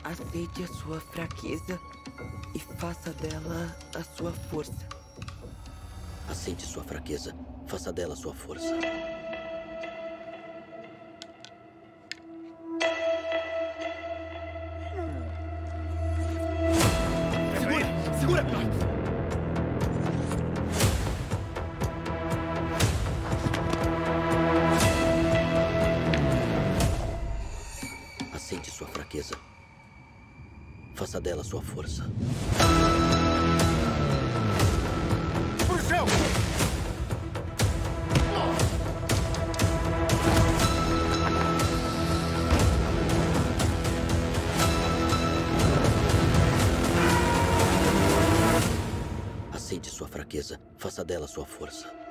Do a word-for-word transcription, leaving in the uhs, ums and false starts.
Aceite a sua fraqueza e faça dela a sua força. Aceite sua fraqueza, faça dela sua força. Segura! Segura! Aceite sua fraqueza, faça dela sua força. Pro chão! Aceite sua fraqueza, faça dela sua força.